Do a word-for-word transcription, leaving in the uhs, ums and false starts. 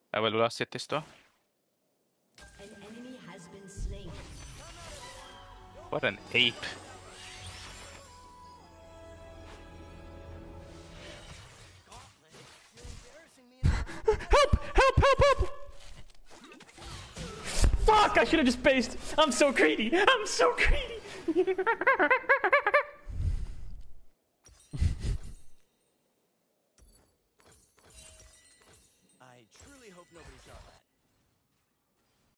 Jag vill ha cities då. What an ape. Help! Help! Help! Help! Fuck! I should have just based. I'm so greedy. I'm so greedy.